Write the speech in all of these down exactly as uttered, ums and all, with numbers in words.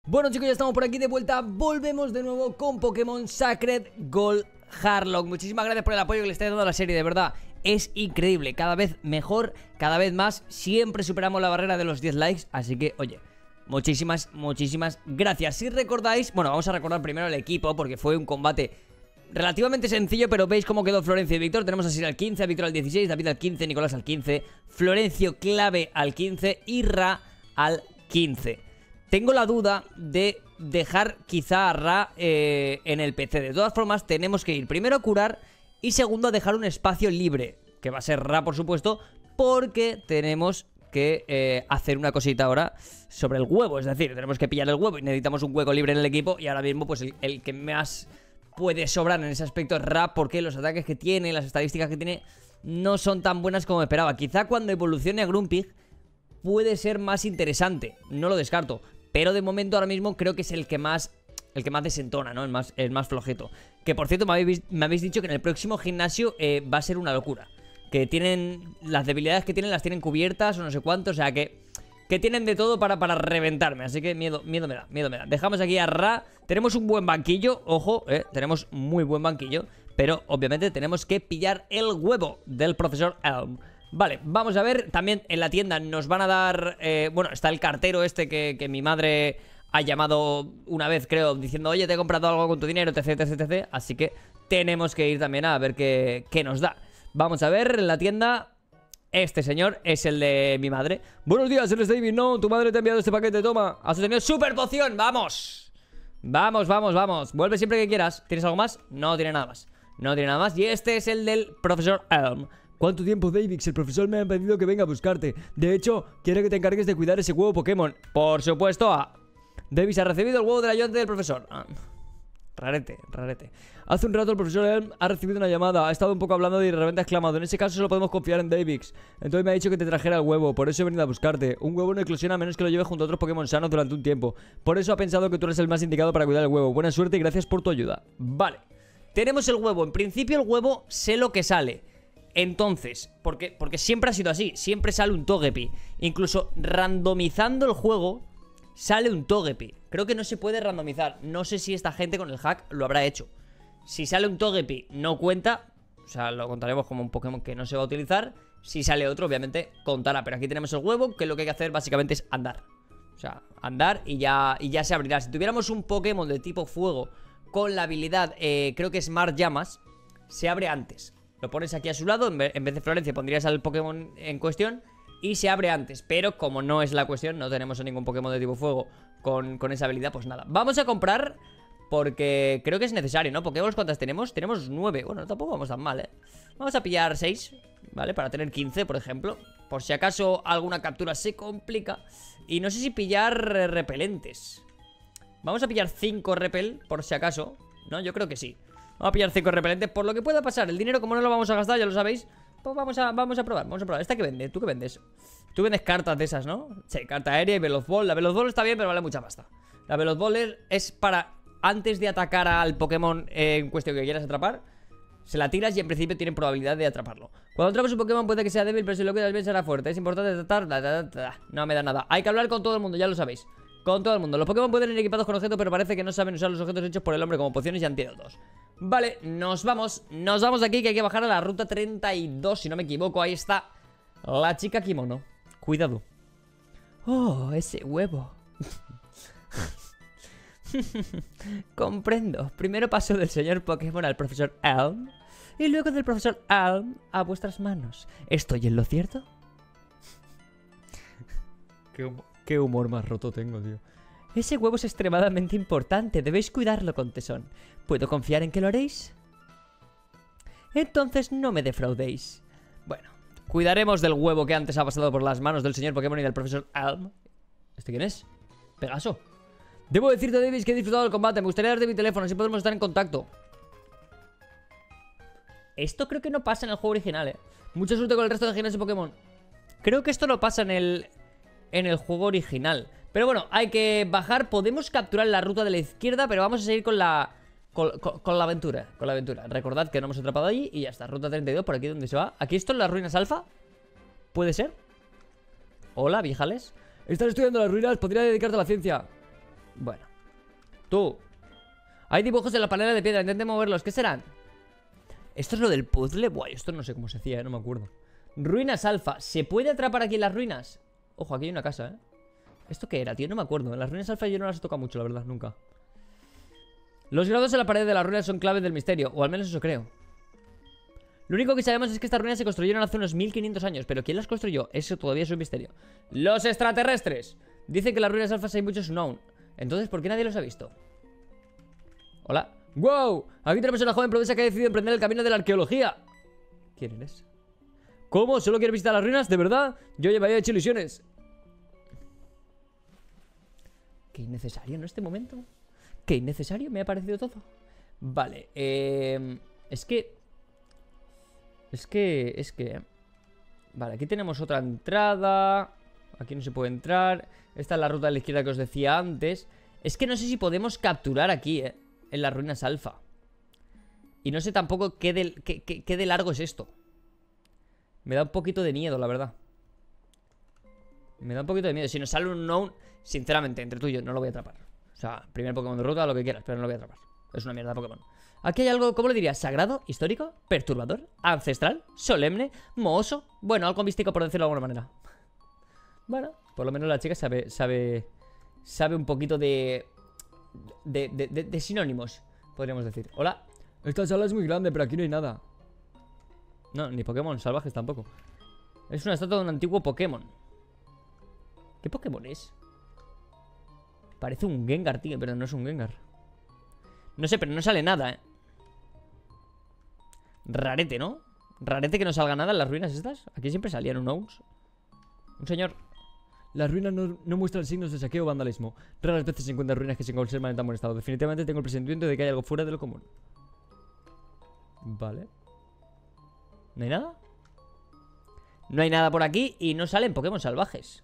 Bueno, chicos, ya estamos por aquí de vuelta. Volvemos de nuevo con Pokémon Sacred Gold Harlock. Muchísimas gracias por el apoyo que le estáis dando a la serie, de verdad. Es increíble, cada vez mejor, cada vez más. Siempre superamos la barrera de los diez likes. Así que, oye, muchísimas, muchísimas gracias. Si recordáis, bueno, vamos a recordar primero el equipo, porque fue un combate relativamente sencillo, pero veis cómo quedó Florencio y Víctor. Tenemos a Sir al quince, a Víctor al dieciséis, David al quince, Nicolás al quince, Florencio clave al quince y Ra al quince. Tengo la duda de dejar quizá a Ra eh, en el P C. De todas formas, tenemos que ir primero a curar y segundo a dejar un espacio libre, que va a ser Ra, por supuesto, porque tenemos que eh, hacer una cosita ahora sobre el huevo. Es decir, tenemos que pillar el huevo y necesitamos un hueco libre en el equipo. Y ahora mismo, pues el, el que más puede sobrar en ese aspecto es Ra, porque los ataques que tiene, las estadísticas que tiene, no son tan buenas como esperaba. Quizá cuando evolucione a Grumpig puede ser más interesante, no lo descarto. Pero de momento ahora mismo creo que es el que más el que más desentona, ¿no? El más, el más flojito. Que por cierto me habéis, me habéis dicho que en el próximo gimnasio eh, va a ser una locura. Que tienen las debilidades que tienen, las tienen cubiertas o no sé cuánto. O sea que, que tienen de todo para, para reventarme. Así que miedo, miedo me da, miedo me da. Dejamos aquí a Ra. Tenemos un buen banquillo, ojo, eh, tenemos muy buen banquillo. Pero obviamente tenemos que pillar el huevo del profesor Elm. Vale, vamos a ver, también en la tienda nos van a dar, eh, bueno, está el cartero este que, que mi madre ha llamado una vez, creo, diciendo, oye, te he comprado algo con tu dinero, etc, etc, etc. Así que tenemos que ir también a ver qué, qué nos da. Vamos a ver, en la tienda, este señor es el de mi madre. Buenos días, eres David, no, tu madre te ha enviado este paquete, toma. Has obtenido super poción, vamos. Vamos, vamos, vamos, vuelve siempre que quieras. ¿Tienes algo más? No tiene nada más, no tiene nada más. Y este es el del profesor Elm. ¿Cuánto tiempo, David? El profesor me ha pedido que venga a buscarte. De hecho, quiere que te encargues de cuidar ese huevo Pokémon. Por supuesto. Ah. David ha recibido el huevo del ayudante del profesor. Ah. Rarete, rarete. Hace un rato el profesor Elm ha recibido una llamada. Ha estado un poco hablando y de repente ha exclamado: en ese caso solo podemos confiar en David. Entonces me ha dicho que te trajera el huevo. Por eso he venido a buscarte. Un huevo no eclosiona a menos que lo lleve junto a otros Pokémon sanos durante un tiempo. Por eso ha pensado que tú eres el más indicado para cuidar el huevo. Buena suerte y gracias por tu ayuda. Vale. Tenemos el huevo. En principio el huevo sé lo que sale. Entonces, porque, porque siempre ha sido así. Siempre sale un Togepi. Incluso randomizando el juego sale un Togepi. Creo que no se puede randomizar. No sé si esta gente con el hack lo habrá hecho. Si sale un Togepi no cuenta. O sea, lo contaremos como un Pokémon que no se va a utilizar. Si sale otro, obviamente contará. Pero aquí tenemos el huevo, que lo que hay que hacer básicamente es andar. O sea, andar y ya, y ya se abrirá. Si tuviéramos un Pokémon de tipo fuego con la habilidad, eh, creo que Smart Llamas, se abre antes. Lo pones aquí a su lado, en vez de Florencia pondrías al Pokémon en cuestión y se abre antes. Pero como no es la cuestión, no tenemos a ningún Pokémon de tipo fuego con, con esa habilidad, pues nada. Vamos a comprar porque creo que es necesario, ¿no? Pokémon, ¿cuántas tenemos? Tenemos nueve, bueno, tampoco vamos tan mal, ¿eh? Vamos a pillar seis, ¿vale? Para tener quince, por ejemplo. Por si acaso alguna captura se complica. Y no sé si pillar repelentes. Vamos a pillar cinco repel, por si acaso, ¿no? Yo creo que sí. Vamos a pillar cinco repelentes por lo que pueda pasar. El dinero, como no lo vamos a gastar, ya lo sabéis, pues vamos a, vamos a probar, vamos a probar. ¿Esta qué vende? ¿Tú qué vendes? Tú vendes cartas de esas, ¿no? Sí, carta aérea y Veloz Ball. La Veloz Ball está bien, pero vale mucha pasta. La Veloz Ball es, es para, antes de atacar al Pokémon eh, en cuestión que quieras atrapar, se la tiras y en principio tienen probabilidad de atraparlo. Cuando atrapas un Pokémon puede que sea débil, pero si lo cuidas bien será fuerte. Es importante tratar... Da, da, da, da. No me da nada. Hay que hablar con todo el mundo, ya lo sabéis. Con todo el mundo. Los Pokémon pueden ir equipados con objetos, pero parece que no saben usar los objetos hechos por el hombre como pociones y antídotos. Vale, nos vamos. Nos vamos de aquí, que hay que bajar a la ruta treinta y dos, si no me equivoco. Ahí está la chica kimono. Cuidado. Oh, ese huevo. Comprendo. Primero paso del señor Pokémon al profesor Elm y luego del profesor Elm a vuestras manos. ¿Estoy en lo cierto? Qué humor. Qué humor más roto tengo, tío. Ese huevo es extremadamente importante. Debéis cuidarlo con tesón. ¿Puedo confiar en que lo haréis? Entonces no me defraudéis. Bueno, cuidaremos del huevo que antes ha pasado por las manos del señor Pokémon y del profesor Elm. ¿Este quién es? Pegaso. Debo decirte, Davis, que he disfrutado del combate. Me gustaría darte mi teléfono, así podemos estar en contacto. Esto creo que no pasa en el juego original, eh. Mucha suerte con el resto de gimnasios de Pokémon. Creo que esto no pasa en el... en el juego original. Pero bueno, hay que bajar. Podemos capturar la ruta de la izquierda, pero vamos a seguir con la con, con, con la aventura. Con la aventura. Recordad que no hemos atrapado allí y ya está. Ruta treinta y dos, por aquí donde se va. ¿Aquí esto en las ruinas alfa? ¿Puede ser? Hola, viejales. Estás estudiando las ruinas, podría dedicarte a la ciencia. Bueno. Tú. Hay dibujos en la panela de piedra, intente moverlos. ¿Qué serán? ¿Esto es lo del puzzle? Buah, esto no sé cómo se hacía, ¿eh? No me acuerdo. Ruinas alfa. ¿Se puede atrapar aquí en las ruinas? Ojo, aquí hay una casa, ¿eh? ¿Esto qué era, tío? No me acuerdo. En las ruinas alfa yo no las he tocado mucho, la verdad, nunca. Los grados en la pared de las ruinas son claves del misterio, o al menos eso creo. Lo único que sabemos es que estas ruinas se construyeron hace unos mil quinientos años, pero ¿quién las construyó? Eso todavía es un misterio. ¡Los extraterrestres! Dicen que en las ruinas alfas hay muchos unknown. Entonces, ¿por qué nadie los ha visto? Hola. ¡Wow! Aquí tenemos a una joven promesa que ha decidido emprender el camino de la arqueología. ¿Quién eres? ¿Cómo? ¿Solo quieres visitar las ruinas? ¿De verdad? Yo ya me había hecho ilusiones. Qué innecesario, ¿no? Este momento. Qué innecesario me ha parecido todo. Vale, eh... Es que... Es que... Es que... Vale, aquí tenemos otra entrada. Aquí no se puede entrar. Esta es la ruta de la izquierda que os decía antes. Es que no sé si podemos capturar aquí, eh en las ruinas alfa. Y no sé tampoco qué de, qué, qué, qué de largo es esto. Me da un poquito de miedo, la verdad. Me da un poquito de miedo. Si nos sale un unknown, sinceramente, entre tú y yo, no lo voy a atrapar. O sea, primer Pokémon de ruta, lo que quieras, pero no lo voy a atrapar. Es una mierda de Pokémon. Aquí hay algo, ¿cómo lo dirías? ¿Sagrado? ¿Histórico? ¿Perturbador? ¿Ancestral? ¿Solemne? ¿Mohoso? Bueno, algo místico, por decirlo de alguna manera. Bueno, por lo menos la chica sabe Sabe, sabe un poquito de de, de, de de sinónimos, podríamos decir. Hola. Esta sala es muy grande, pero aquí no hay nada. No, ni Pokémon salvajes tampoco. Es una estatua de un antiguo Pokémon. ¿Qué Pokémon es? Parece un Gengar, tío, pero no es un Gengar. No sé, pero no sale nada, eh. Rarete, ¿no? Rarete que no salga nada en las ruinas estas. Aquí siempre salían unknowns. Un señor. Las ruinas no, no muestran signos de saqueo o vandalismo. Raras veces se encuentran ruinas que se conservan en tan buen estado. Definitivamente tengo el presentimiento de que hay algo fuera de lo común. Vale. ¿No hay nada? No hay nada por aquí y no salen Pokémon salvajes.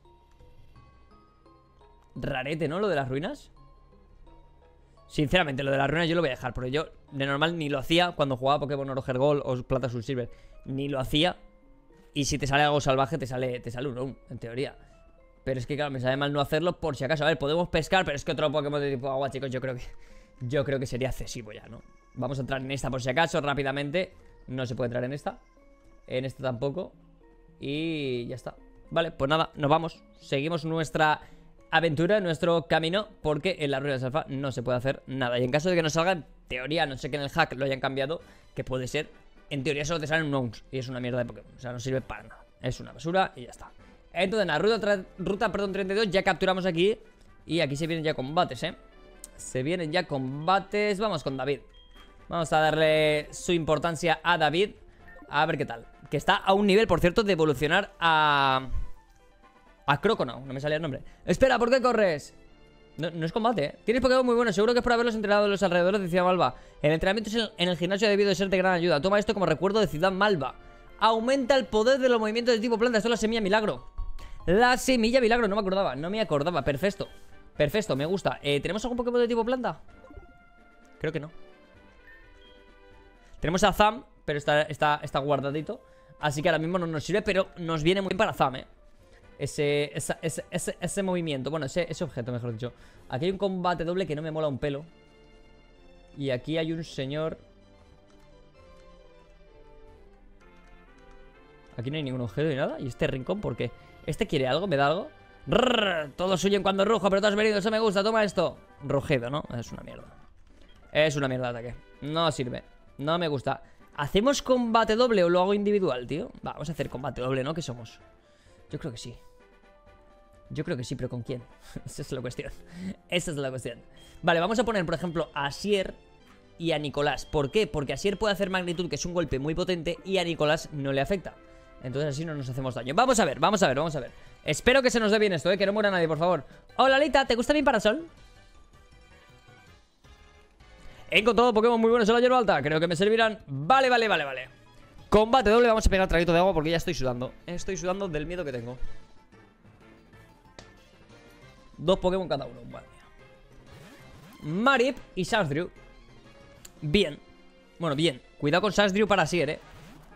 Rarete, ¿no? Lo de las ruinas. Sinceramente, lo de las ruinas yo lo voy a dejar, porque yo de normal ni lo hacía cuando jugaba Pokémon Oro Gold o Plata Soul Silver. Ni lo hacía. Y si te sale algo salvaje, te sale, te sale un unknown, en teoría. Pero es que claro, me sabe mal no hacerlo por si acaso. A ver, podemos pescar, pero es que otro Pokémon de tipo agua, chicos, yo creo que Yo creo que sería excesivo ya, ¿no? Vamos a entrar en esta por si acaso, rápidamente. No se puede entrar en esta. En esta tampoco. Y ya está. Vale, pues nada, nos vamos. Seguimos nuestra aventura, nuestro camino, porque en las ruinas alfa no se puede hacer nada. Y en caso de que nos salga, en teoría, no sé que en el hack lo hayan cambiado, que puede ser, en teoría solo te salen unknowns. Y es una mierda de Pokémon, o sea, no sirve para nada. Es una basura y ya está. Entonces, en la ruta, ruta perdón, treinta y dos ya capturamos aquí. Y aquí se vienen ya combates, ¿eh? Se vienen ya combates. Vamos con David. Vamos a darle su importancia a David. A ver qué tal. Que está a un nivel, por cierto, de evolucionar a... A Croconaw, no me salía el nombre. Espera, ¿por qué corres? No, no es combate, ¿eh? Tienes Pokémon muy buenos, seguro que es por haberlos entrenado en los alrededores de Ciudad Malva. El entrenamiento en el gimnasio ha debido de ser de gran ayuda. Toma esto como recuerdo de Ciudad Malva. Aumenta el poder de los movimientos de tipo planta. Esto es la semilla milagro. La semilla milagro, no me acordaba, no me acordaba, perfecto. Perfecto, me gusta. eh, ¿Tenemos algún Pokémon de tipo planta? Creo que no. Tenemos a Zam, pero está, está, está guardadito. Así que ahora mismo no nos sirve, pero nos viene muy bien para Zam, eh Ese, esa, ese, ese, ese movimiento, bueno, ese, ese objeto, mejor dicho. Aquí hay un combate doble que no me mola un pelo. Y aquí hay un señor. Aquí no hay ningún objeto ni nada. ¿Y este rincón por qué? ¿Este quiere algo? ¿Me da algo? Rrr, todos huyen cuando rujo, pero tú has venido, eso me gusta, toma esto. Rugido, ¿no? Es una mierda. Es una mierda de ataque. No sirve, no me gusta. ¿Hacemos combate doble o lo hago individual, tío? Va, vamos a hacer combate doble, ¿no? ¿Qué somos? Yo creo que sí. Yo creo que sí, pero ¿con quién? Esa es la cuestión. Esa es la cuestión. Vale, vamos a poner, por ejemplo, a Asier y a Nicolás. ¿Por qué? Porque Asier puede hacer magnitud, que es un golpe muy potente, y a Nicolás no le afecta. Entonces así no nos hacemos daño. Vamos a ver, vamos a ver, vamos a ver. Espero que se nos dé bien esto, ¿eh? Que no muera nadie, por favor. Hola, Lita, ¿te gusta mi parasol? He encontrado Pokémon muy buenos en la hierba alta. Creo que me servirán. Vale, vale, vale, vale. Combate doble, vamos a pegar traguito de agua porque ya estoy sudando. Estoy sudando del miedo que tengo. Dos Pokémon cada uno, madre mía. Marip y Sandshrew. Bien. Bueno, bien. Cuidado con Sandshrew para Asier, eh.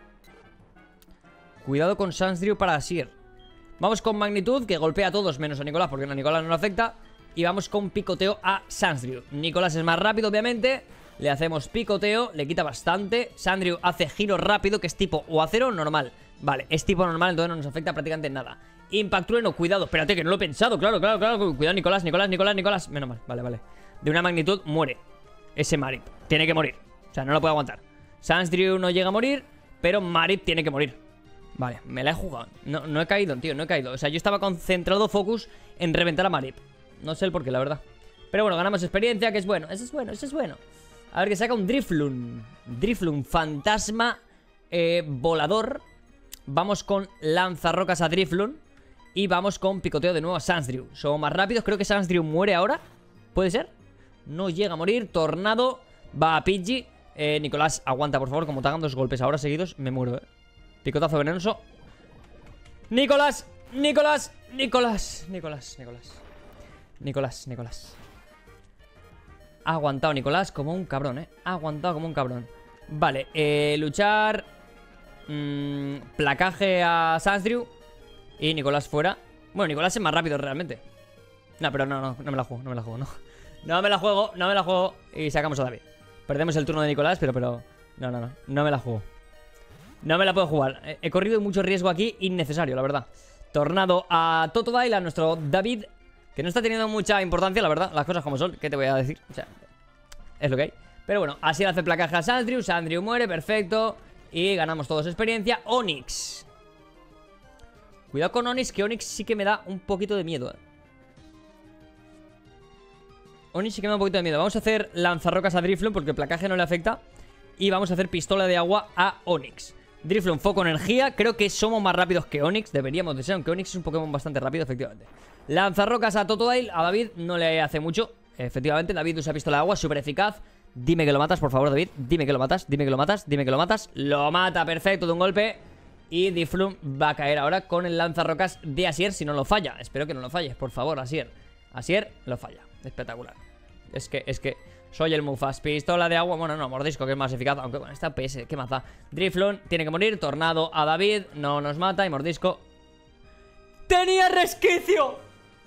Cuidado con Sandshrew para Asier. Vamos con magnitud, que golpea a todos menos a Nicolás, porque a Nicolás no le afecta. Y vamos con picoteo a Sandrew. Nicolás es más rápido, obviamente. Le hacemos picoteo, le quita bastante. Sandrew hace giro rápido, que es tipo o acero o normal. Vale, es tipo normal, entonces no nos afecta prácticamente en nada. Impact Trueno, cuidado, espérate que no lo he pensado. Claro, claro, claro, cuidado Nicolás, Nicolás, Nicolás, Nicolás. Menos mal, vale, vale. De una magnitud muere ese Marip, tiene que morir. O sea, no lo puede aguantar. Sandrew no llega a morir, pero Marip tiene que morir. Vale, me la he jugado. No, no he caído, tío, no he caído. O sea, yo estaba concentrado, focus, en reventar a Marip. No sé el porqué, la verdad. Pero bueno, ganamos experiencia, que es bueno. Eso es bueno, eso es bueno. A ver, que saca un Drifloon. Drifloon, fantasma eh, volador. Vamos con lanzarrocas a Drifloon. Y vamos con picoteo de nuevo a Sandrew. Somos más rápidos, creo que Sandrew muere ahora. ¿Puede ser? No llega a morir. Tornado, va a Pidgey. eh, Nicolás, aguanta, por favor. Como te hagan dos golpes ahora seguidos, me muero, eh. Picotazo venenoso. Nicolás, Nicolás, Nicolás, Nicolás, Nicolás Nicolás, Nicolás. Ha aguantado Nicolás como un cabrón, eh. Ha aguantado como un cabrón. Vale, eh, luchar. mmm, Placaje a Sandrew. Y Nicolás fuera. Bueno, Nicolás es más rápido realmente. No, pero no, no, no me la juego, no me la juego, no. No me la juego, no me la juego. Y sacamos a David. Perdemos el turno de Nicolás, pero, pero... No, no, no, no me la juego. No me la puedo jugar. He, he corrido mucho riesgo aquí, innecesario, la verdad. Tornado a Totodile, a nuestro David, que no está teniendo mucha importancia, la verdad. Las cosas como son, ¿qué te voy a decir? O sea, es lo que hay. Pero bueno, así le hace placaje a Sandrew. Sandrew muere, perfecto. Y ganamos todos experiencia. Onix. Cuidado con Onix, que Onix sí que me da un poquito de miedo, eh. Onix sí que me da un poquito de miedo. Vamos a hacer lanzarrocas a Drifloon porque el placaje no le afecta. Y vamos a hacer pistola de agua a Onix. Drifloon, foco, energía. Creo que somos más rápidos que Onix. Deberíamos de ser, aunque Onix es un Pokémon bastante rápido, efectivamente. Lanzarrocas a Totodile. A David no le hace mucho. Efectivamente, David usa pistola de agua, súper eficaz. Dime que lo matas, por favor, David. Dime que lo matas, dime que lo matas, dime que lo matas. Lo mata, perfecto, de un golpe. Y Drifloon va a caer ahora con el lanzarrocas de Asier si no lo falla. Espero que no lo falles, por favor, Asier. Asier lo falla, espectacular. Es que, es que soy el Mufas. Pistola de agua, bueno, no, mordisco que es más eficaz. Aunque bueno, esta P S, ¿qué más da? Drifloon tiene que morir, tornado a David. No nos mata y mordisco. ¡Tenía resquicio!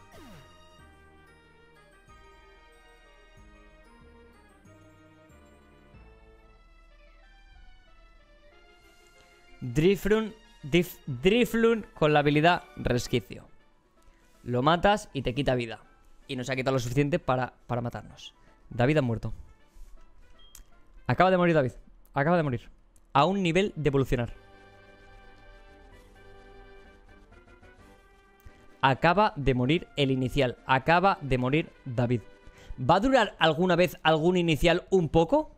Drifloon, Dif, Drifloon con la habilidad resquicio. Lo matas y te quita vida. Y nos ha quitado lo suficiente para, para matarnos. David ha muerto. Acaba de morir David. Acaba de morir. A un nivel de evolucionar. Acaba de morir el inicial. Acaba de morir David. ¿Va a durar alguna vez algún inicial un poco?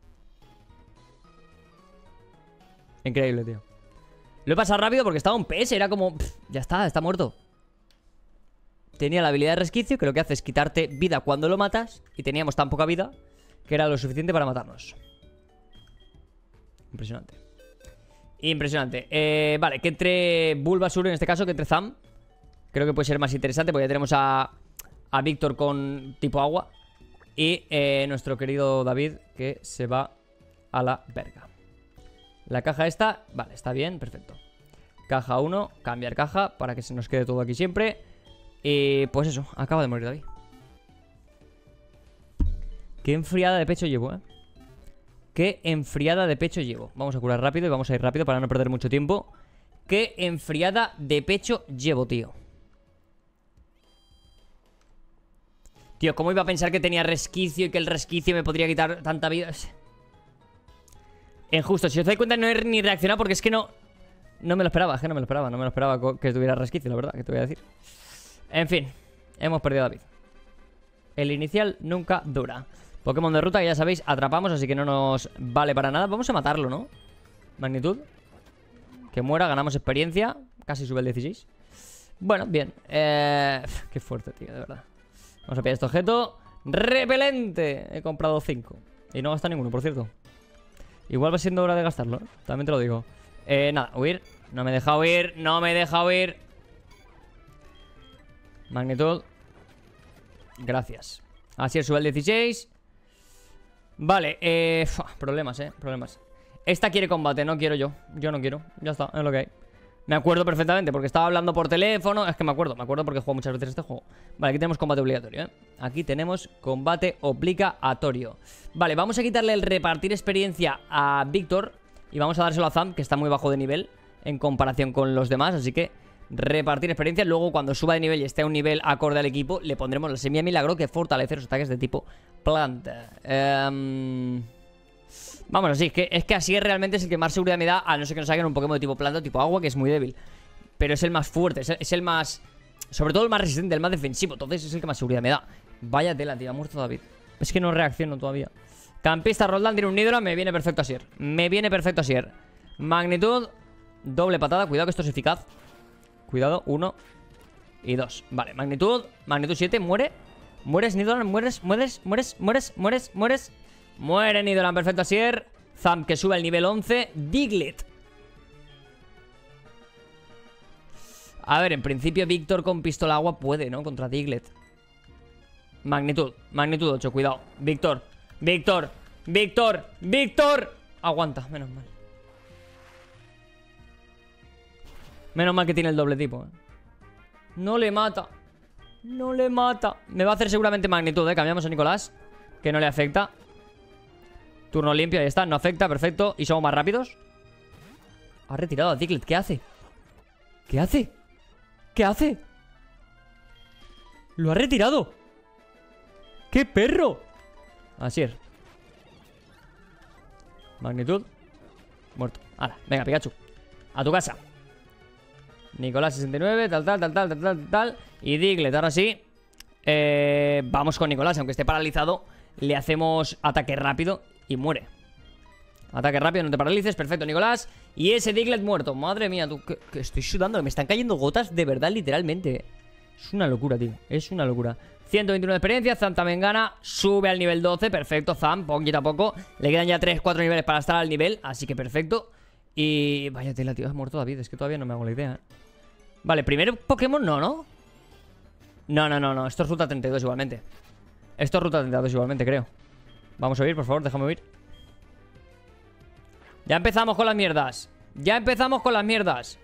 Increíble, tío. Lo he pasado rápido porque estaba un P S. Era como... Pff, ya está, está muerto. Tenía la habilidad de resquicio, que lo que hace es quitarte vida cuando lo matas. Y teníamos tan poca vida que era lo suficiente para matarnos. Impresionante. Impresionante. eh, Vale, que entre Bulbasur en este caso, que entre Zam. Creo que puede ser más interesante porque ya tenemos a, a Víctor con tipo agua. Y eh, nuestro querido David, que se va a la verga. La caja esta, vale, está bien, perfecto. Caja uno, cambiar caja para que se nos quede todo aquí siempre. Y pues eso, acaba de morir David. Qué enfriada de pecho llevo, eh. Qué enfriada de pecho llevo. Vamos a curar rápido y vamos a ir rápido para no perder mucho tiempo. Qué enfriada de pecho llevo, tío. Tío, ¿cómo iba a pensar que tenía resquicio y que el resquicio me podría quitar tanta vida? Injusto, si os dais cuenta no he ni reaccionado porque es que no... No me lo esperaba, es que no me lo esperaba. No me lo esperaba que tuviera resquicio, la verdad, que te voy a decir. En fin, hemos perdido a David. El inicial nunca dura. Pokémon de ruta que ya sabéis, atrapamos, así que no nos vale para nada. Vamos a matarlo, ¿no? Magnitud. Que muera, ganamos experiencia. Casi sube el dieciséis. Bueno, bien. Eh... Qué fuerte, tío, de verdad. Vamos a pillar este objeto. Repelente. He comprado cinco. Y no gasta ninguno, por cierto. Igual va siendo hora de gastarlo, ¿eh? También te lo digo. Eh, nada, huir. No me deja huir, no me deja huir. Magnitud. Gracias. Así sube el dieciséis. Vale, eh... Uf, problemas, eh, problemas. Esta quiere combate, no quiero yo. Yo no quiero, ya está, es lo que hay. Me acuerdo perfectamente porque estaba hablando por teléfono. Es que me acuerdo, me acuerdo porque he jugado muchas veces este juego. Vale, aquí tenemos combate obligatorio, ¿eh? Aquí tenemos combate obligatorio. Vale, vamos a quitarle el repartir experiencia a Víctor y vamos a dárselo a Zam, que está muy bajo de nivel en comparación con los demás. Así que repartir experiencia. Luego cuando suba de nivel y esté a un nivel acorde al equipo, le pondremos la semilla milagro que fortalece los ataques de tipo planta. Ehm... Um... Vámonos, sí, es que, es que así realmente es el que más seguridad me da. A no ser que nos saquen un Pokémon de tipo planta o tipo agua, que es muy débil. Pero es el más fuerte, es el, es el más... Sobre todo el más resistente, el más defensivo. Entonces es el que más seguridad me da. Vaya tela, tío, ha muerto David. Es que no reacciono todavía. Campista Roldán tiene un Nidoran, me viene perfecto a Sier. Me viene perfecto a Sier. Magnitud, doble patada, cuidado que esto es eficaz. Cuidado, uno y dos. Vale, magnitud, magnitud siete, muere. Mueres, Nidoran, mueres, mueres, mueres, mueres, mueres, mueres. Muere Nidoran, perfecto a Sier. Zam que sube al nivel once. Diglett. A ver, en principio Víctor con pistola agua puede, ¿no? Contra Diglett. Magnitud, magnitud ocho, cuidado. Víctor, Víctor, Víctor, Víctor. Aguanta, menos mal. Menos mal que tiene el doble tipo, ¿eh? No le mata. No le mata. Me va a hacer seguramente magnitud, ¿eh? Cambiamos a Nicolás, que no le afecta. Turno limpio, ahí está, no afecta, perfecto. Y somos más rápidos. Ha retirado a Diglett, ¿qué hace? ¿Qué hace? ¿Qué hace? ¡Lo ha retirado! ¡Qué perro! Así es. Magnitud. Muerto. Hala, venga, Pikachu. A tu casa. Nicolás sesenta y nueve, tal, tal, tal, tal, tal, tal, tal. Y Diglett, ahora sí. Eh, vamos con Nicolás, aunque esté paralizado. Le hacemos ataque rápido y muere. Ataque rápido, no te paralices, perfecto, Nicolás. Y ese Diglett muerto, madre mía, tú, que, que estoy sudando, me están cayendo gotas de verdad, literalmente. Es una locura, tío, es una locura. ciento veintiuno de experiencia, Zam también gana. Sube al nivel doce, perfecto, Zam, poquito a poco. Le quedan ya tres, cuatro niveles para estar al nivel, así que perfecto. Y vaya tela, tío, has muerto David, es que todavía no me hago la idea, ¿eh? Vale, primer Pokémon no, ¿no? No, no, no, no, esto es ruta treinta y dos igualmente. Esto es ruta treinta y dos igualmente, creo. Vamos a huir, por favor, déjame huir. Ya empezamos con las mierdas. Ya empezamos con las mierdas.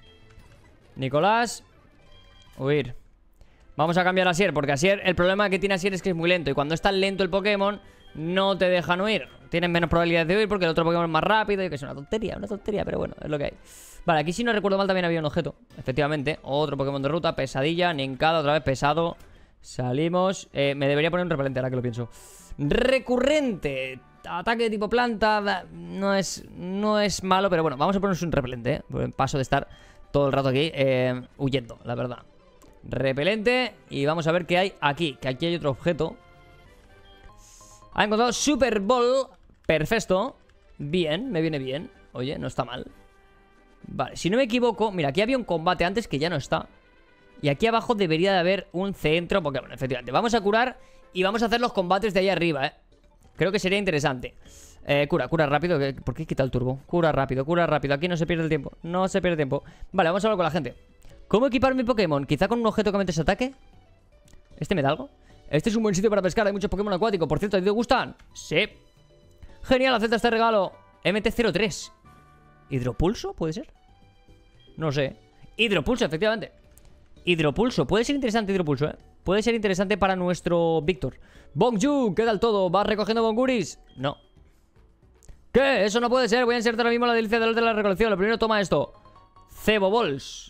Nicolás. Huir. Vamos a cambiar a Sier, porque a Sier, el problema que tiene a Sier es que es muy lento. Y cuando es tan lento el Pokémon, no te dejan huir. Tienen menos probabilidades de huir porque el otro Pokémon es más rápido. Y que es una tontería, una tontería, pero bueno, es lo que hay. Vale, aquí si no recuerdo mal también había un objeto. Efectivamente, otro Pokémon de ruta. Pesadilla, Nincada, otra vez pesado. Salimos, eh, me debería poner un repelente ahora que lo pienso. Recurrente. Ataque de tipo planta. No es, no es malo, pero bueno, vamos a ponernos un repelente, ¿eh? Paso de estar todo el rato aquí eh, huyendo, la verdad. Repelente. Y vamos a ver qué hay aquí. Que aquí hay otro objeto. Ha encontrado Super Ball. Perfecto. Bien, me viene bien. Oye, no está mal. Vale, si no me equivoco, mira, aquí había un combate antes que ya no está. Y aquí abajo debería de haber un centro Pokémon, efectivamente. Vamos a curar y vamos a hacer los combates de ahí arriba, ¿eh? Creo que sería interesante. eh, Cura, cura rápido. ¿Por qué quita el turbo? Cura rápido, cura rápido. Aquí no se pierde el tiempo, no se pierde tiempo. Vale, vamos a hablar con la gente. ¿Cómo equipar mi Pokémon? ¿Quizá con un objeto que aumente ese ataque? ¿Este me da algo? Este es un buen sitio para pescar, hay muchos Pokémon acuáticos. Por cierto, ¿a ti te gustan? Sí. Genial, acepta este regalo. M T cero tres. ¿Hidropulso? ¿Puede ser? No sé. Hidropulso, efectivamente. Hidropulso, puede ser interesante Hidropulso, ¿eh? Puede ser interesante para nuestro Víctor. Bonjour, ¿qué tal todo? ¿Vas recogiendo bonguris? No. ¿Qué? Eso no puede ser, voy a insertar ahora mismo la delicia de la recolección. Lo primero, toma esto. Ceboballs.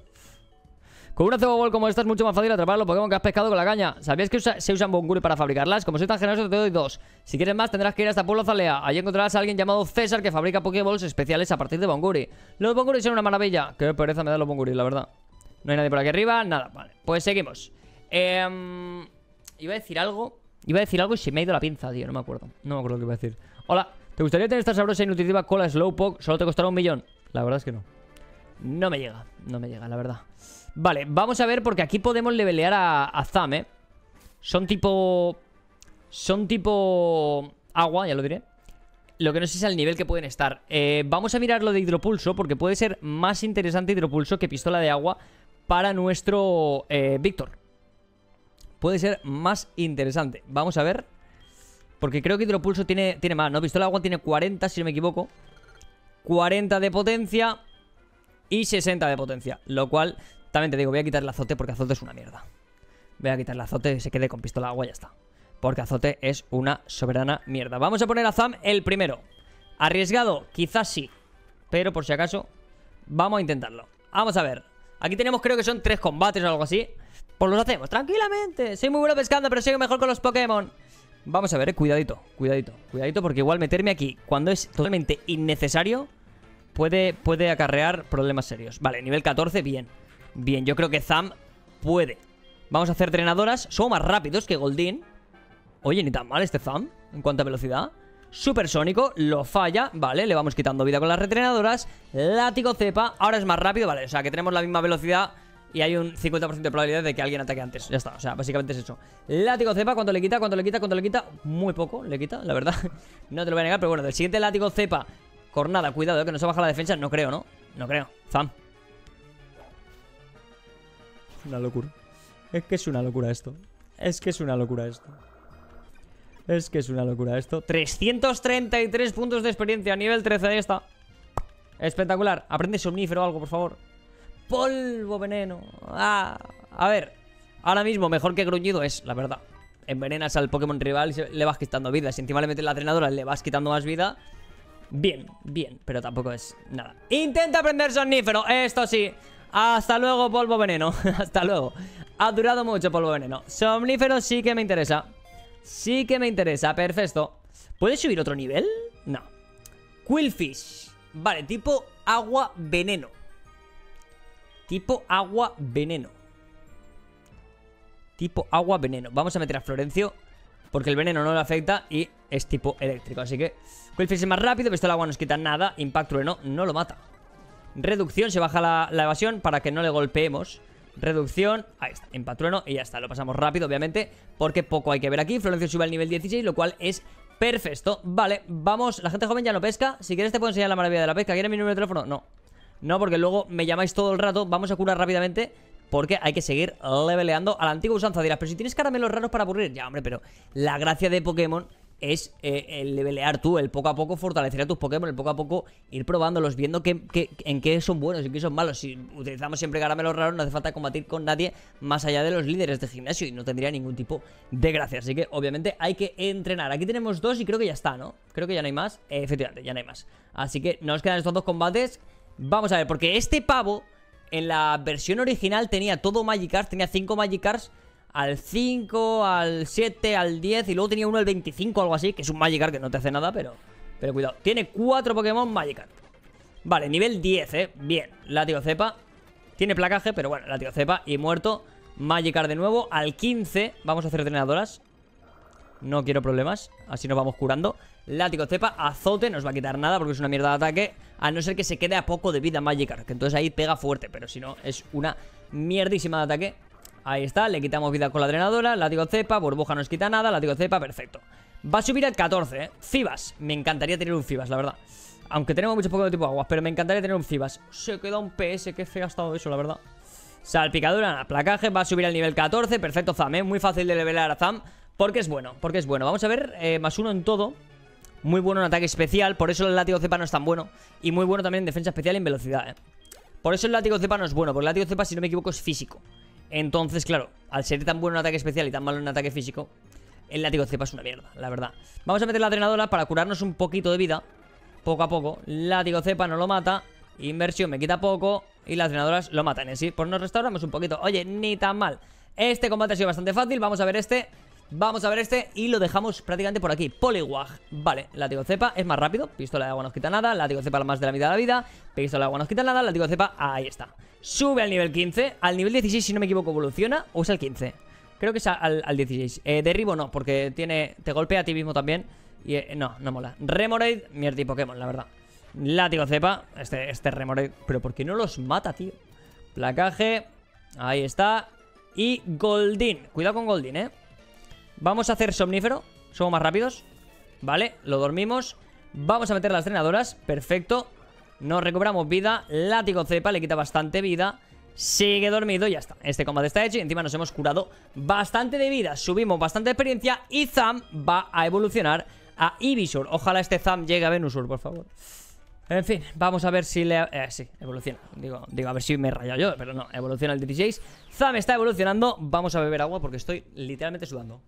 Con una ceboball como esta es mucho más fácil atrapar los Pokémon que has pescado con la caña. ¿Sabías que usa, se usan bonguris para fabricarlas? Como soy tan generoso te doy dos. Si quieres más tendrás que ir hasta Pueblo Zalea. Allí encontrarás a alguien llamado César que fabrica Pokéballs especiales a partir de bonguri. Los bonguris son una maravilla. Qué pereza me dan los bonguris, la verdad. No hay nadie por aquí arriba, nada, vale. Pues seguimos. Eh, iba a decir algo. Iba a decir algo y se me ha ido la pinza, tío. No me acuerdo. No me acuerdo lo que iba a decir. Hola, ¿te gustaría tener esta sabrosa y nutritiva cola Slowpoke? Solo te costará un millón. La verdad es que no. No me llega, no me llega, la verdad. Vale, vamos a ver porque aquí podemos levelear a, a Zam, ¿eh? Son tipo... Son tipo... agua, ya lo diré. Lo que no sé es el nivel que pueden estar. eh, Vamos a mirar lo de Hidropulso porque puede ser más interesante Hidropulso que Pistola de Agua para nuestro eh, Víctor. Puede ser más interesante. Vamos a ver. Porque creo que Hidropulso tiene, tiene más, ¿no? Pistola de Agua tiene cuarenta, si no me equivoco. cuarenta de potencia. y sesenta de potencia. Lo cual, también te digo, voy a quitar el azote porque azote es una mierda. Voy a quitar el azote y se quede con pistola de agua y ya está. Porque azote es una soberana mierda. Vamos a poner a Zam el primero. Arriesgado, quizás sí, pero por si acaso vamos a intentarlo. Vamos a ver. Aquí tenemos, creo que son tres combates o algo así. Pues los hacemos tranquilamente. Soy muy bueno pescando, pero soy mejor con los Pokémon. Vamos a ver, eh, cuidadito, cuidadito, cuidadito, porque igual meterme aquí cuando es totalmente innecesario puede, puede acarrear problemas serios. Vale, nivel catorce, bien. Bien, yo creo que Zam puede. Vamos a hacer drenadoras. Somos más rápidos que Goldeen. Oye, ni tan mal este Zam en cuanto a velocidad. Supersónico, lo falla. Vale, le vamos quitando vida con las retrenadoras. Látigo cepa, ahora es más rápido. Vale, o sea que tenemos la misma velocidad y hay un cincuenta por ciento de probabilidad de que alguien ataque antes. Ya está, o sea, básicamente es eso. Látigo cepa, ¿cuánto le quita? ¿Cuánto le quita? ¿Cuánto le quita? Muy poco le quita, la verdad. No te lo voy a negar, pero bueno, del siguiente látigo cepa. Cornada, cuidado, eh, que no se baja la defensa. No creo, ¿no? No creo. Zam. Una locura. Es que es una locura esto. Es que es una locura esto. Es que es una locura esto. trescientos treinta y tres puntos de experiencia. Nivel trece, ahí está. Espectacular. Aprende somnífero o algo, por favor. Polvo veneno. Ah, a ver. Ahora mismo mejor que gruñido es, la verdad. Envenenas al Pokémon rival y se, le vas quitando vida. Si encima le metes la drenadora le vas quitando más vida. Bien, bien. Pero tampoco es nada. Intenta aprender somnífero. Esto sí. Hasta luego, polvo veneno. Hasta luego. Ha durado mucho, polvo veneno. Somnífero sí que me interesa. Sí que me interesa, perfecto. ¿Puedes subir otro nivel? No. Quillfish. Vale, tipo agua veneno. Tipo agua veneno. Tipo agua veneno. Vamos a meter a Florencio porque el veneno no le afecta y es tipo eléctrico. Así que Quillfish es más rápido, pistola agua no nos quita nada. Impact trueno no lo mata. Reducción, se baja la, la evasión para que no le golpeemos. Reducción, ahí está, empatrueno y ya está, lo pasamos rápido obviamente porque poco hay que ver aquí. Florencio sube al nivel dieciséis, lo cual es perfecto. Vale, vamos, la gente joven ya no pesca. Si quieres te puedo enseñar la maravilla de la pesca. ¿Quieres mi número de teléfono? No, no, porque luego me llamáis todo el rato. Vamos a curar rápidamente porque hay que seguir leveleando a la antigua usanza. Dirás, pero si tienes caramelos raros para aburrir. Ya, hombre, pero la gracia de Pokémon es eh, el levelear tú, el poco a poco fortalecer a tus Pokémon, el poco a poco ir probándolos, viendo que, que, en qué son buenos y en qué son malos. Si utilizamos siempre caramelos raros, no hace falta combatir con nadie más allá de los líderes de gimnasio y no tendría ningún tipo de gracia. Así que obviamente hay que entrenar. Aquí tenemos dos y creo que ya está, ¿no? Creo que ya no hay más. Eh, efectivamente, ya no hay más. Así que nos quedan estos dos combates. Vamos a ver, porque este pavo en la versión original tenía todo Magikarp, tenía cinco Magikarps. Al cinco, al siete, al diez y luego tenía uno al veinticinco, algo así, que es un Magikarp que no te hace nada, pero pero cuidado. Tiene cuatro Pokémon Magikarp. Vale, nivel diez, eh. Bien, látigo cepa. Tiene placaje, pero bueno, látigo cepa y muerto. Magikarp de nuevo. Al quince vamos a hacer drenadoras. No quiero problemas, así nos vamos curando. Látigo cepa, azote, no os va a quitar nada porque es una mierda de ataque, a no ser que se quede a poco de vida Magikarp, que entonces ahí pega fuerte, pero si no, es una mierdísima de ataque. Ahí está, le quitamos vida con la drenadora. Látigo cepa, burbuja no nos quita nada. Látigo cepa, perfecto. Va a subir al catorce, ¿eh? Fibas, me encantaría tener un Fibas, la verdad. Aunque tenemos mucho Pokémon de tipo aguas, pero me encantaría tener un Fibas. Se queda un P S, qué feo ha estado eso, la verdad. Salpicadura, placaje, va a subir al nivel catorce. Perfecto, Zam, ¿eh? Muy fácil de levelar a Zam porque es bueno, porque es bueno. Vamos a ver, eh, más uno en todo. Muy bueno en ataque especial, por eso el látigo cepa no es tan bueno. Y muy bueno también en defensa especial y en velocidad, ¿eh? Por eso el látigo cepa no es bueno, porque el látigo cepa, si no me equivoco, es físico. Entonces, claro, al ser tan bueno en ataque especial y tan malo en ataque físico, el látigo cepa es una mierda, la verdad. Vamos a meter la drenadora para curarnos un poquito de vida, poco a poco. Látigo cepa no lo mata, inversión me quita poco y las drenadoras lo matan en sí. Pues nos restauramos un poquito. Oye, ni tan mal. Este combate ha sido bastante fácil, vamos a ver este. Vamos a ver este y lo dejamos prácticamente por aquí. Poliwag, vale, látigo cepa es más rápido. Pistola de agua no nos quita nada. Látigo cepa más de la mitad de la vida. Pistola de agua no nos quita nada. Látigo cepa, ahí está. Sube al nivel quince. Al nivel dieciséis, si no me equivoco, evoluciona. ¿O es al quince? Creo que es al, al dieciséis. eh, Derribo no, porque tiene te golpea a ti mismo también. Y eh, no, no mola. Remoraid, mierda y Pokémon, la verdad. Látigo cepa, este, este Remoraid. Pero ¿por qué no los mata, tío? Placaje, ahí está. Y Goldeen, cuidado con Goldeen, eh. Vamos a hacer somnífero, somos más rápidos. Vale, lo dormimos. Vamos a meter las drenadoras, perfecto. Nos recuperamos vida. Látigo cepa, le quita bastante vida. Sigue dormido, ya está. Este combate está hecho y encima nos hemos curado bastante de vida. Subimos bastante experiencia y Zam va a evolucionar a Ivysaur. Ojalá este Zam llegue a Venusaur, por favor. En fin, vamos a ver si le... Eh, sí, evoluciona. Digo, digo, a ver si me he rayado yo, pero no, evoluciona el dieciséis. Zam está evolucionando. Vamos a beber agua porque estoy literalmente sudando.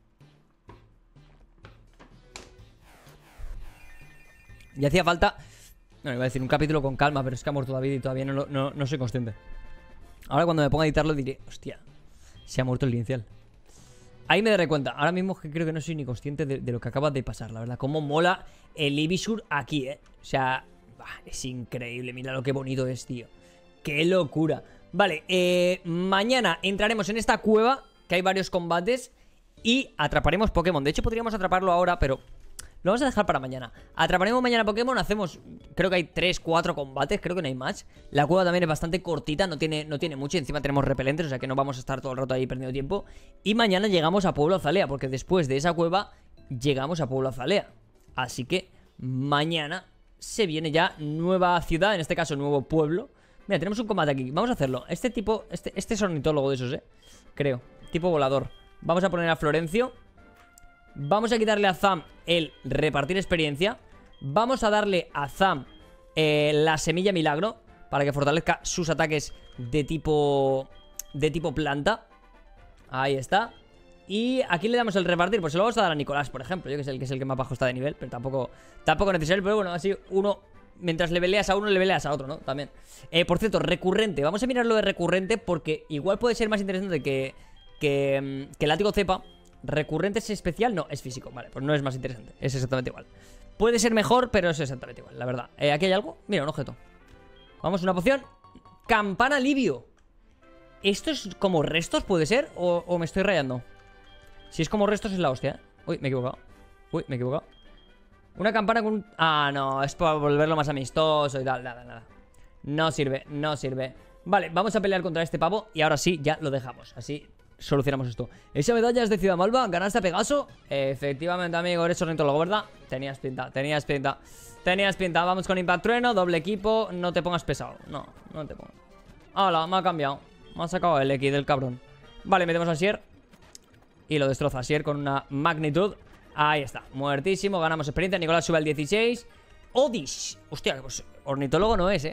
Y hacía falta... No, iba a decir un capítulo con calma, pero es que ha muerto David y todavía no, no, no soy consciente. Ahora cuando me ponga a editarlo diré, hostia, se ha muerto el inicial. Ahí me daré cuenta. Ahora mismo que creo que no soy ni consciente de, de lo que acaba de pasar, la verdad. Cómo mola el Ivysaur aquí, eh. O sea... Es increíble, mira lo que bonito es, tío. ¡Qué locura! Vale, eh, mañana entraremos en esta cueva, que hay varios combates, y atraparemos Pokémon. De hecho, podríamos atraparlo ahora, pero lo vamos a dejar para mañana. Atraparemos mañana Pokémon, hacemos... Creo que hay tres, cuatro combates, creo que no hay más. La cueva también es bastante cortita, no tiene, no tiene mucho, y encima tenemos repelentes, o sea que no vamos a estar todo el rato ahí perdiendo tiempo. Y mañana llegamos a Pueblo Azalea, porque después de esa cueva llegamos a Pueblo Azalea. Así que mañana... se viene ya nueva ciudad, en este caso nuevo pueblo. Mira, tenemos un combate aquí, vamos a hacerlo. Este tipo, este, este es ornitólogo de esos, eh creo, tipo volador. Vamos a poner a Florencio. Vamos a quitarle a Zam el repartir experiencia. Vamos a darle a Zam eh, la semilla milagro, para que fortalezca sus ataques de tipo De tipo planta. Ahí está. Y aquí le damos el repartir, pues se lo vamos a dar a Nicolás, por ejemplo. Yo que sé, el que es el que más bajo está de nivel, pero tampoco Tampoco necesario, pero bueno, así uno... Mientras le peleas a uno, le peleas a otro, ¿no? También eh, por cierto, recurrente, vamos a mirar lo de recurrente, porque igual puede ser más interesante que Que, que látigo cepa. Recurrente es especial, no, es físico. Vale, pues no es más interesante, es exactamente igual. Puede ser mejor, pero es exactamente igual, la verdad. eh, Aquí hay algo, mira, un objeto. Vamos, una poción. Campana alivio. ¿Esto es como restos, puede ser? ¿O, o me estoy rayando? Si es como restos es la hostia, ¿eh? Uy, me he equivocado. Uy, me he equivocado. Una campana con un... Ah, no, es para volverlo más amistoso y tal, nada, nada. No sirve, no sirve. Vale, vamos a pelear contra este pavo y ahora sí, ya lo dejamos. Así solucionamos esto. Esa medalla es de Ciudad Malva, ¿ganaste a Pegaso? Efectivamente, amigo, eres ornitólogo, ¿verdad? Tenías pinta, tenías pinta. Tenías pinta, vamos con Impact Trueno, doble equipo. No te pongas pesado, no, no te pongas. Hola, me ha cambiado. Me ha sacado el X del cabrón. Vale, metemos a Sier y lo destroza Sier con una magnitud. Ahí está, muertísimo, ganamos experiencia. Nicolás sube al dieciséis. Odis, hostia, pues ornitólogo no es, eh.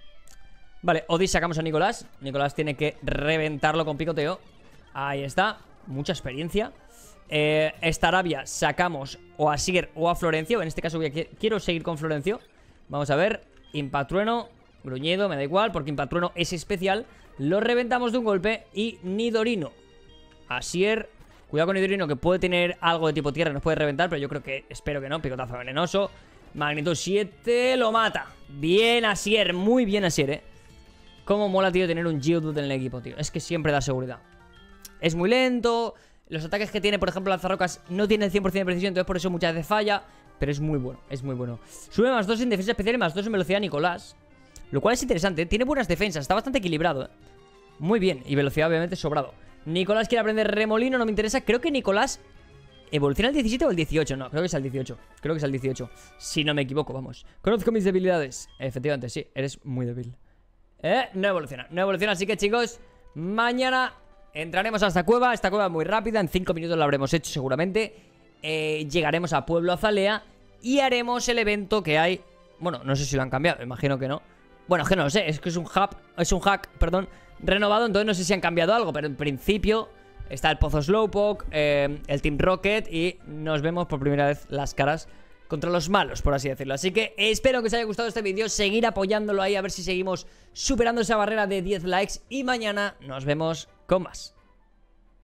Vale, Odis sacamos a Nicolás. Nicolás tiene que reventarlo con picoteo. Ahí está, mucha experiencia. eh, Starabia sacamos o a Sier o a Florencio. En este caso voy a, quiero seguir con Florencio. Vamos a ver, Impact Trueno, Gruñido, me da igual, porque Impact Trueno es especial. Lo reventamos de un golpe. Y Nidorino a Sier. Cuidado con Nidorino, que puede tener algo de tipo tierra y nos puede reventar, pero yo creo que, espero que no. Picotazo venenoso, magnitud siete, lo mata. Bien Asier, muy bien Asier, eh. Cómo mola, tío, tener un Geodude en el equipo, tío. Es que siempre da seguridad. Es muy lento. Los ataques que tiene, por ejemplo, Lanzarrocas no tienen cien por cien de precisión, entonces por eso muchas veces falla. Pero es muy bueno, es muy bueno. Sube más dos en defensa especial y más dos en velocidad Nicolás, lo cual es interesante, ¿eh? Tiene buenas defensas, está bastante equilibrado, ¿eh? Muy bien, y velocidad obviamente sobrado. Nicolás quiere aprender remolino, no me interesa. Creo que Nicolás evoluciona al diecisiete o al dieciocho. No, creo que es al dieciocho. Creo que es al dieciocho, si no me equivoco, vamos. Conozco mis debilidades. Efectivamente, sí, eres muy débil. Eh, no evoluciona, no evoluciona, así que chicos, mañana entraremos a esta cueva. Esta cueva es muy rápida, en cinco minutos la habremos hecho seguramente. eh, Llegaremos a Pueblo Azalea y haremos el evento que hay. Bueno, no sé si lo han cambiado, imagino que no. Bueno, es que no lo sé, es que es un hub, es un hack, perdón, renovado, entonces no sé si han cambiado algo, pero en principio está el Pozo Slowpoke, eh, el Team Rocket, y nos vemos por primera vez las caras contra los malos, por así decirlo. Así que espero que os haya gustado este vídeo, seguir apoyándolo ahí, a ver si seguimos superando esa barrera de diez likes, y mañana nos vemos con más.